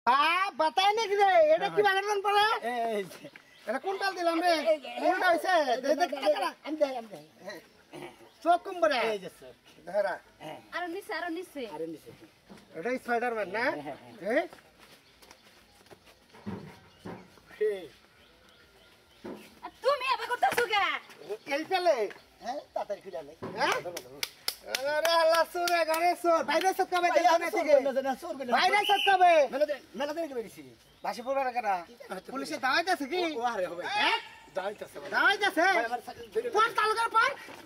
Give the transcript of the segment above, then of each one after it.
বাতায় নাকি রে? এটা কি বাগান পড়ে? এটা কোনটাল দিলাম রে? কোনটা হইছে? চোখ কুম্বরে ধরা আরো নিচে এটা স্পাইডারম্যান না? তুমি এবার করতেছো কে? এই পেলে তাড়াতাড়ি খুলে আনে আরে আল্লাহ সুরে গানে সুর বাইরে সব কবে দেখনে থেকে বাইরে সব কবে মেলা দিন বেরিয়েছি বাসি পড়বে না কেনা পুলিশে দাওয়াইতেছে কি ও আরে হবে দাঁড়াইতেছে দাওয়াইতেছে কোন তালুকার পর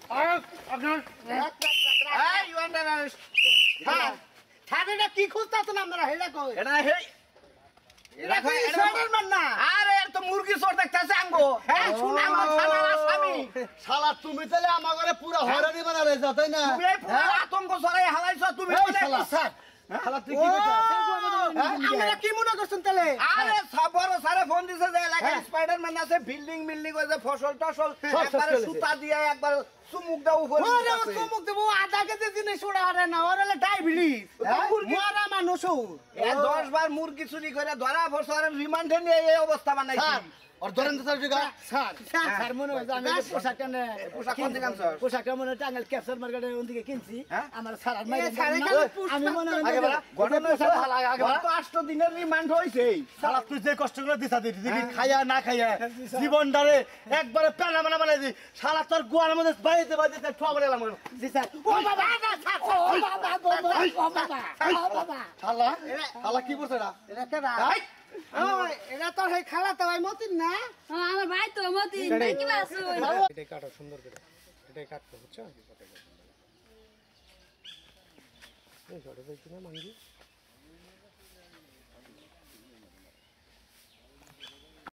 এই ইউ আন্ডার অ্যারেস্ট হ্যাঁ থানাটা কি খুঁজতাছ না আমরা হেডা কই এটা হে এটা কই স্পাইডারম্যান না আরে এর তো মুরগি চোর দেখতেছে আঙ্গো হ্যাঁ শুন আমার থানার আসামি শালা তুমি তাহলে আমার ঘরে পুরো হয়রানি বানালে যাও তাই না তুমি এই পুরো আতঙ্ক ছড়াই হালাইছো তুমি এই মনে শালা স্যার শালা তুই কি আমরা কি মনে করছেন তাহলে আরে বড় সারে ফোন দিছে যে এলাকায় স্পাইডারম্যান আছে বিল্ডিং বিল্ডিং হইছে ফসল টসল একবারে সুতা দিয়ে একবার চুমুক দাও উপরে ওরে ও চুমুক দেবো আধা কেজি জিনিস ওরা হরে না ওরা হলে ডায়াবেটিস মরা মানুষ এ 10 বার মুরগি চুরি করে ধরা ফসলের রিমান্ডে নিয়ে এই অবস্থা বানাইছি আর ধরেন তো স্যার স্যার মনে হয় আমি পোশাকটা নে পোশাক কোন দিকে আনছস পোশাকটা মনে হয় টাঙ্গাইল ক্যাপচার মার্কেটের ওদিকে কিনছি আমার স্যার আর মাইরে আমি মনে হয় আগে বলা ঘটনা সাথে হালা আগে বলা তো 8 দিনের রিমান্ড হইছে শালা তুই যে কষ্ট করে দিছা দিদি খাইয়া না খাইয়া জীবনটারে একবারে প্যানা মানা বানাই দি শালা তোর গোয়ার মধ্যে বাইতে বাইতে ঠোয়া বলে এলাম জি স্যার ও বাবা ও বাবা শালা শালা কি বলছ এটা কেডা ওই এটা তো সেই খালা তো ভাই মতিন না আমার ভাই তো মতি কি বাসু এটাই কাটো সুন্দর করে এটাই কাটতে বুঝছো এই ছোট ভাই কিনা মাঙ্গি